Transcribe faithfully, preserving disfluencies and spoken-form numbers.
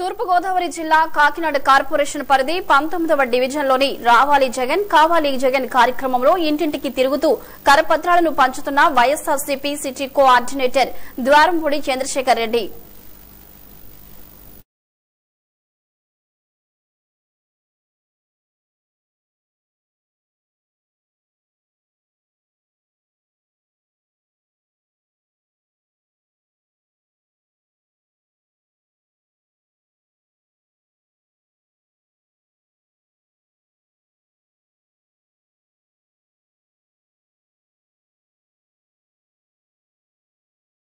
తూర్పు గోదావరి జిల్లా కాకినాడ కార్పొరేషన్ పరిధి పంతొమ్మిదవ డివిజన్లోని రావాలి జగన్ కావాలి జగన్ కార్యక్రమంలో ఇంటింటికి తిరుగుతూ కరపత్రాలను పంచుతున్న వైఎస్ఆర్సీపీ సిటీ కోఆర్డినేటర్ ద్వారంపూడి చంద్రశేఖర్ రెడ్డి.